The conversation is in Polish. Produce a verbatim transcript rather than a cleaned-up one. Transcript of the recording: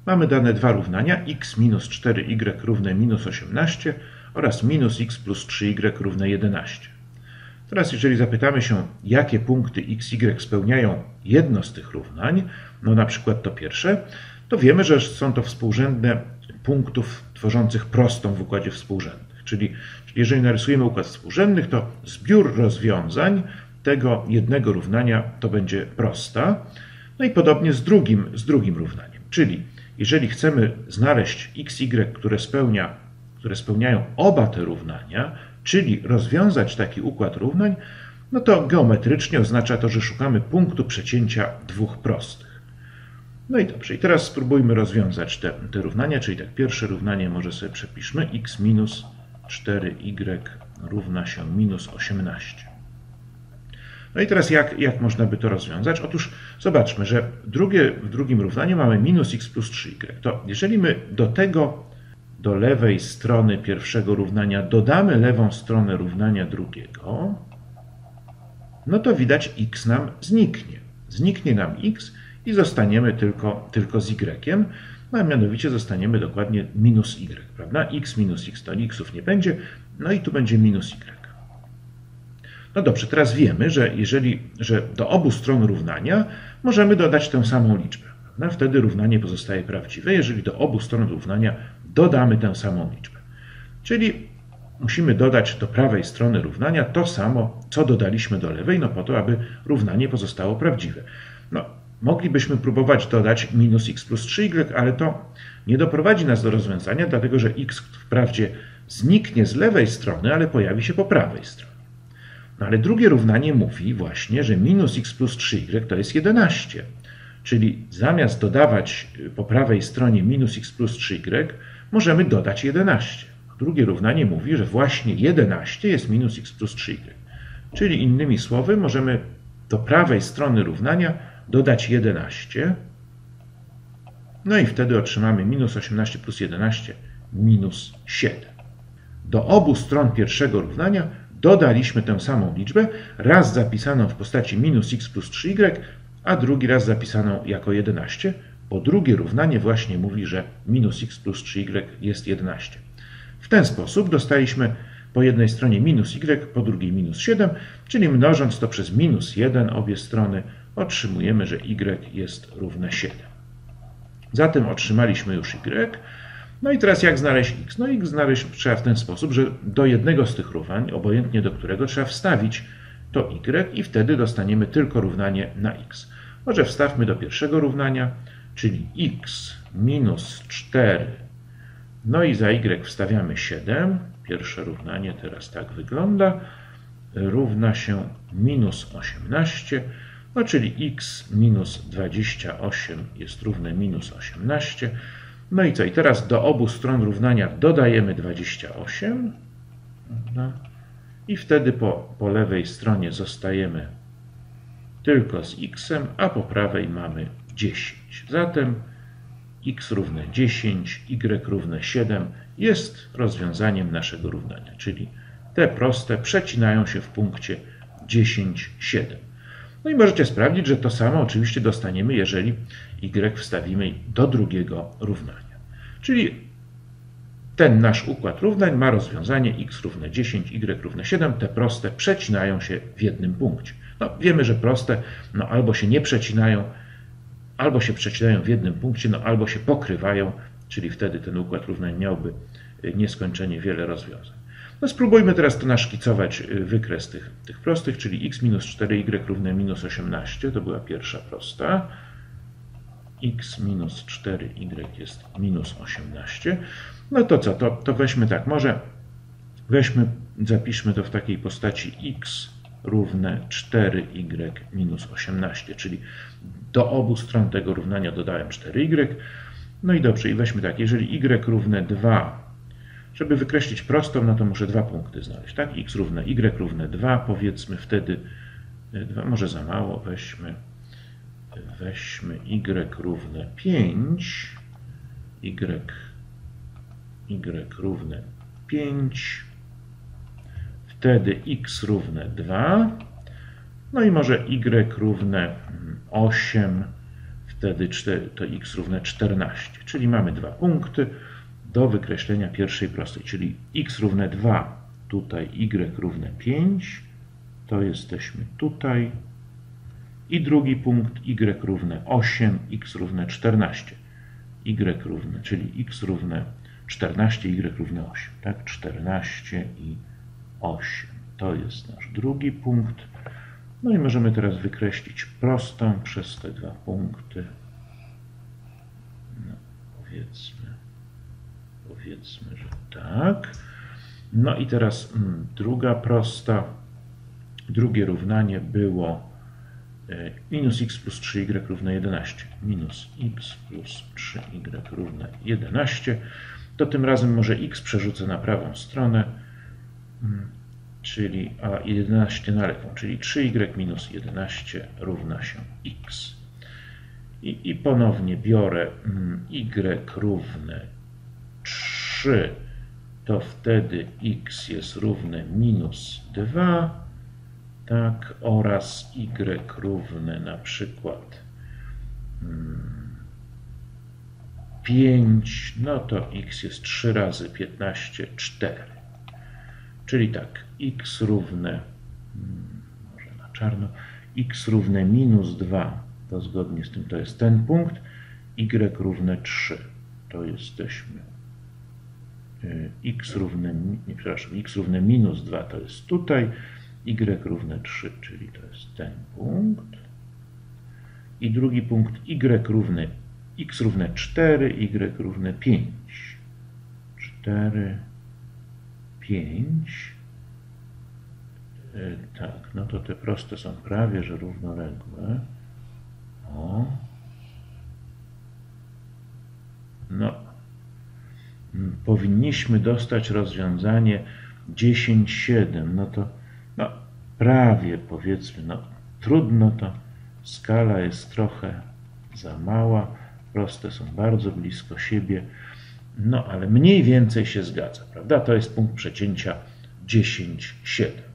mamy dane dwa równania, x minus cztery y równe minus osiemnaście oraz minus x plus trzy y równe jedenaście. Teraz jeżeli zapytamy się, jakie punkty x, y spełniają jedno z tych równań, no na przykład to pierwsze, to wiemy, że są to współrzędne punktów tworzących prostą w układzie współrzędnych. Czyli, czyli jeżeli narysujemy układ współrzędnych, to zbiór rozwiązań tego jednego równania to będzie prosta. No i podobnie z drugim, z drugim równaniem. Czyli jeżeli chcemy znaleźć x, y, które, spełnia, które spełniają oba te równania, czyli rozwiązać taki układ równań, no to geometrycznie oznacza to, że szukamy punktu przecięcia dwóch prostych. No i dobrze, i teraz spróbujmy rozwiązać te, te równania, czyli tak pierwsze równanie może sobie przepiszmy, x minus cztery y równa się minus osiemnaście. No i teraz jak, jak można by to rozwiązać? Otóż zobaczmy, że drugie, w drugim równaniu mamy minus x plus trzy y. To jeżeli my do tego, do lewej strony pierwszego równania dodamy lewą stronę równania drugiego, no to widać x nam zniknie. Zniknie nam x i zostaniemy tylko, tylko z y, no a mianowicie zostaniemy dokładnie minus y, prawda? X minus x to xów nie będzie, no i tu będzie minus y. No dobrze, teraz wiemy, że jeżeli że do obu stron równania możemy dodać tę samą liczbę. Prawda? Wtedy równanie pozostaje prawdziwe, jeżeli do obu stron równania dodamy tę samą liczbę. Czyli musimy dodać do prawej strony równania to samo, co dodaliśmy do lewej, no po to, aby równanie pozostało prawdziwe. No, moglibyśmy próbować dodać minus x plus trzy y, ale to nie doprowadzi nas do rozwiązania, dlatego że x wprawdzie zniknie z lewej strony, ale pojawi się po prawej stronie. No ale drugie równanie mówi właśnie, że minus x plus trzy y to jest jedenaście. Czyli zamiast dodawać po prawej stronie minus x plus trzy y, możemy dodać jedenaście. Drugie równanie mówi, że właśnie jedenaście jest minus x plus trzy y. Czyli innymi słowy możemy do prawej strony równania dodać jedenaście. No i wtedy otrzymamy minus osiemnaście plus jedenaście minus siedem. Do obu stron pierwszego równania dodaliśmy tę samą liczbę, raz zapisaną w postaci minus x plus trzy y, a drugi raz zapisaną jako jedenaście, bo drugie równanie właśnie mówi, że minus x plus trzy y jest jedenaście. W ten sposób dostaliśmy po jednej stronie minus y, po drugiej minus siedem, czyli mnożąc to przez minus jeden obie strony, otrzymujemy, że y jest równe siedem. Zatem otrzymaliśmy już y. No i teraz jak znaleźć x? No x znaleźć trzeba w ten sposób, że do jednego z tych równań, obojętnie do którego, trzeba wstawić to y i wtedy dostaniemy tylko równanie na x. Może wstawmy do pierwszego równania, czyli x minus cztery, no i za y wstawiamy siedem. Pierwsze równanie teraz tak wygląda. Równa się minus osiemnaście, no czyli x minus dwadzieścia osiem jest równe minus osiemnaście. No i co? I teraz do obu stron równania dodajemy dwadzieścia osiem. No. I wtedy po, po lewej stronie zostajemy tylko z x-em, a po prawej mamy dziesięć. Zatem x równe dziesięć, y równe siedem jest rozwiązaniem naszego równania, czyli te proste przecinają się w punkcie dziesięć, siedem. No i możecie sprawdzić, że to samo oczywiście dostaniemy, jeżeli y wstawimy do drugiego równania. Czyli ten nasz układ równań ma rozwiązanie x równe dziesięć, y równe siedem. Te proste przecinają się w jednym punkcie. No, wiemy, że proste no, albo się nie przecinają, albo się przecinają w jednym punkcie, no, albo się pokrywają, czyli wtedy ten układ równań miałby nieskończenie wiele rozwiązań. No, spróbujmy teraz to naszkicować wykres tych, tych prostych, czyli x minus cztery y równe minus osiemnaście, to była pierwsza prosta. X minus cztery y jest minus osiemnaście. No to co? To, to weźmy tak, może weźmy, zapiszmy to w takiej postaci x równe cztery y minus osiemnaście, czyli do obu stron tego równania dodałem cztery y. No i dobrze, i weźmy tak, jeżeli y równe dwa, żeby wykreślić prostą, no to muszę dwa punkty znaleźć, tak? X równe y równe dwa, powiedzmy wtedy, dwa, może za mało, weźmy, weźmy y równe pięć, y, y równe pięć, wtedy x równe dwa, no i może y równe osiem, wtedy to x równe czternaście, czyli mamy dwa punkty do wykreślenia pierwszej prostej, czyli x równe dwa, tutaj y równe pięć, to jesteśmy tutaj i drugi punkt y równe osiem, x równe czternaście, y równe, czyli x równe czternaście, y równe osiem, tak, czternaście i osiem, to jest nasz drugi punkt. No i możemy teraz wykreślić prostą przez te dwa punkty. No, powiedzmy, powiedzmy, że tak. No i teraz mm, druga prosta. Drugie równanie było y, minus x plus trzy y równe jedenaście. Minus x plus trzy y równe jedenaście. To tym razem może x przerzucę na prawą stronę. Mm. Czyli a jedenaście na lewą, czyli trzy y minus jedenaście równa się x. I, i ponownie biorę y równe trzy, to wtedy x jest równe minus dwa, tak, oraz y równe na przykład pięć, no to x jest trzy razy piętnaście, cztery. Czyli tak, x równe, może na czarno, x równe minus dwa, to zgodnie z tym to jest ten punkt, y równe trzy, to jesteśmy, x równe, nie, przepraszam, x równe minus dwa to jest tutaj, y równe trzy, czyli to jest ten punkt. I drugi punkt, y równe, x równe cztery, y równe pięć. cztery, pięć. Yy, tak, no to te proste są prawie że równoległe. O. No. Powinniśmy dostać rozwiązanie dziesięć, siedem. No to no, prawie powiedzmy, no trudno to. Skala jest trochę za mała. Proste są bardzo blisko siebie. No ale mniej więcej się zgadza, prawda? To jest punkt przecięcia dziesięć, siedem.